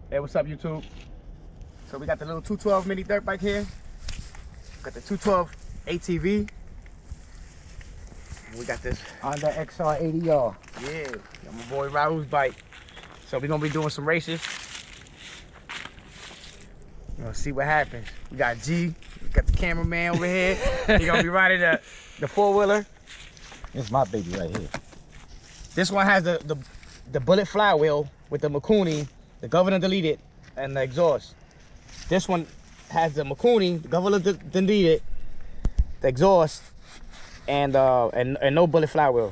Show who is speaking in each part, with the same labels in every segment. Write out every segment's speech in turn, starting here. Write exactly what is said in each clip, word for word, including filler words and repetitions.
Speaker 1: Hey, what's up, YouTube? So we got the little two twelve mini dirt bike here. Got the two twelve A T V. We got this
Speaker 2: Honda X R eighty R.
Speaker 1: Yeah, got my boy Raul's bike. So we're gonna be doing some races. We're gonna see what happens. We got G, we got the cameraman over here. He gonna be riding the, the four-wheeler.
Speaker 2: It's my baby right here.
Speaker 1: This one has the, the, the bullet flywheel with the Mikuni, the governor deleted, and the exhaust. This one has the Mikuni, the governor de deleted, the exhaust, and uh and, and no bullet flywheel.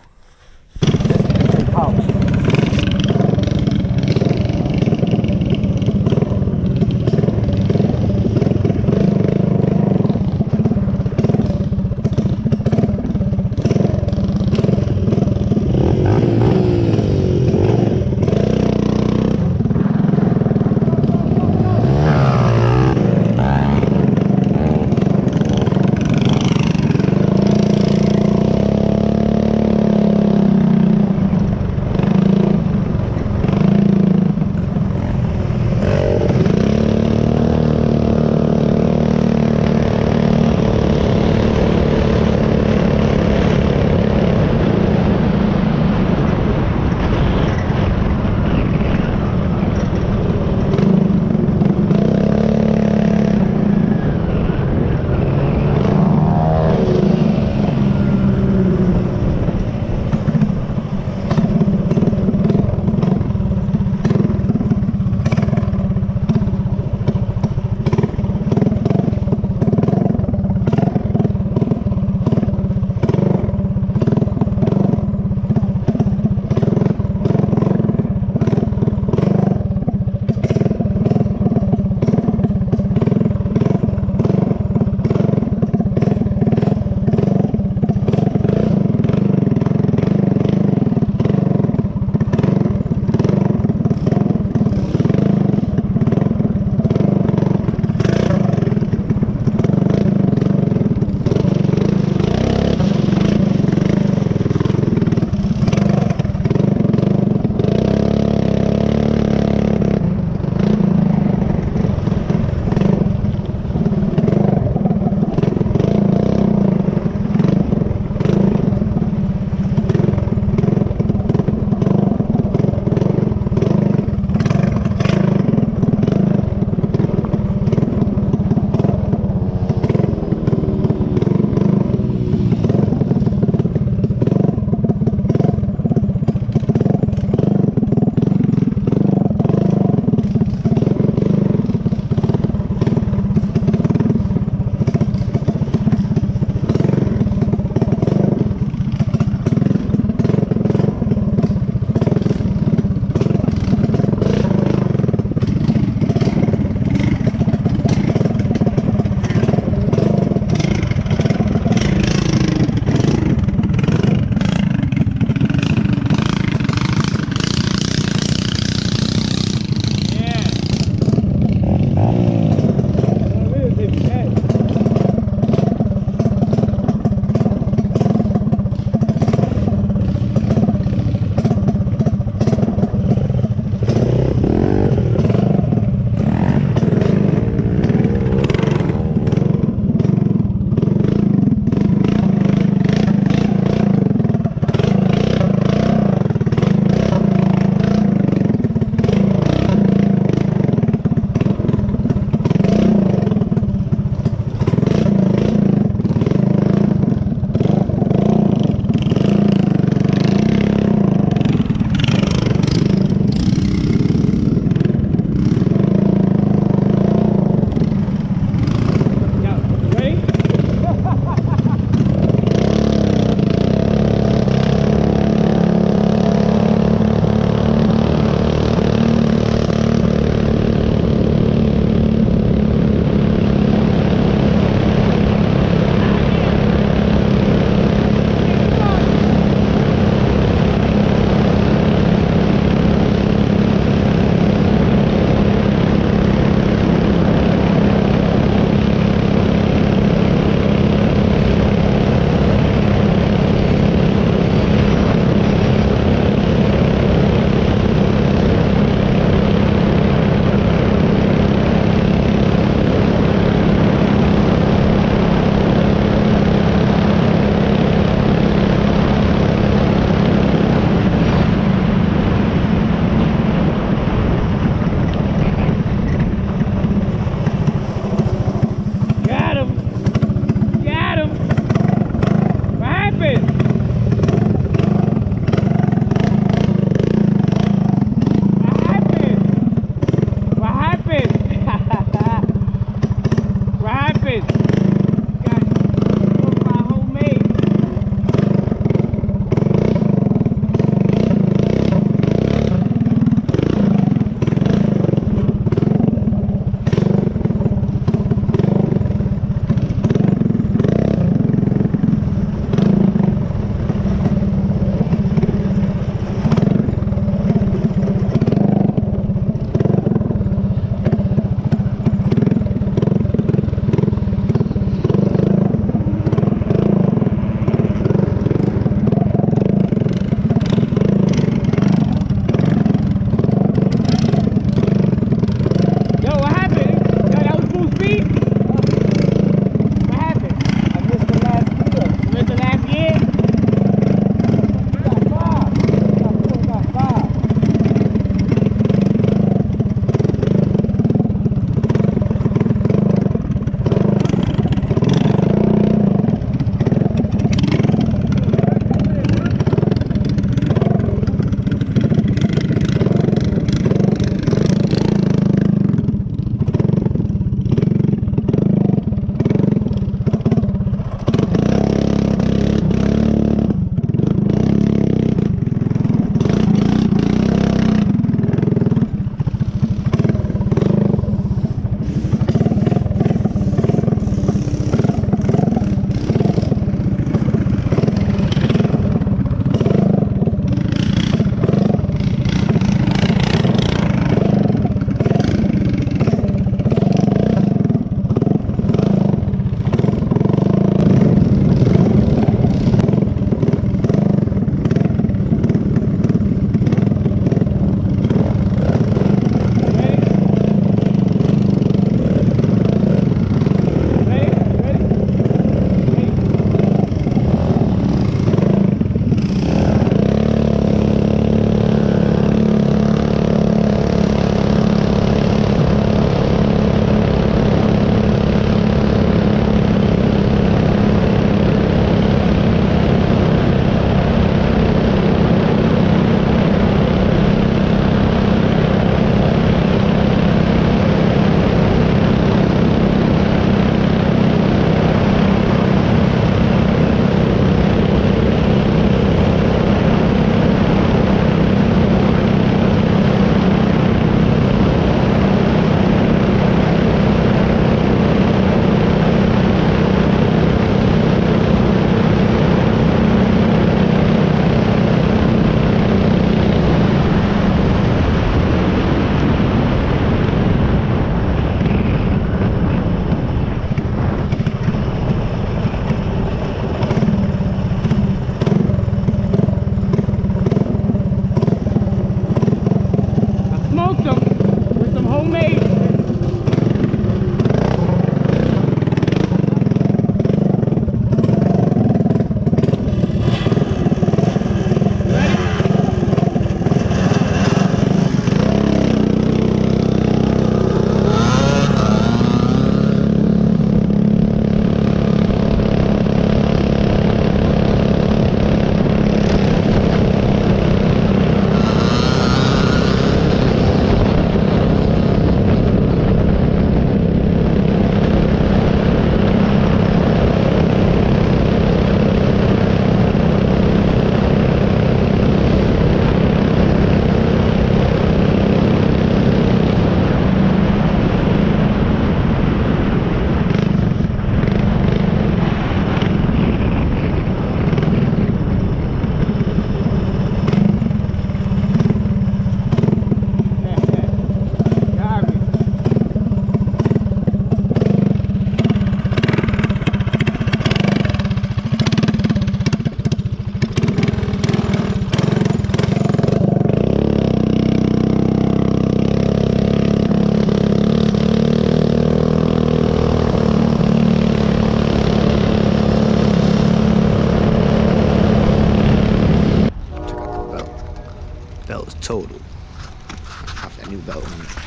Speaker 1: new belt.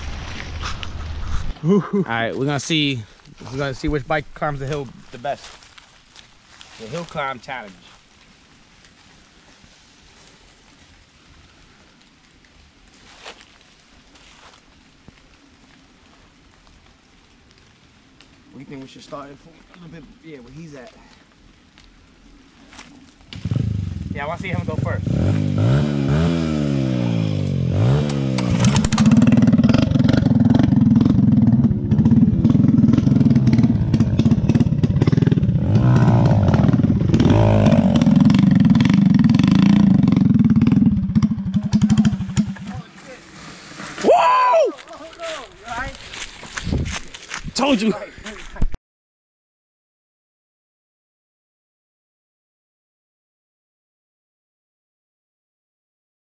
Speaker 1: All right, we're gonna see. We're gonna see which bike climbs the hill the best. The hill climb challenge. What do you think we should start from a little bit? Yeah, where he's at. Yeah, I want to see him go first. Whoa! Told you.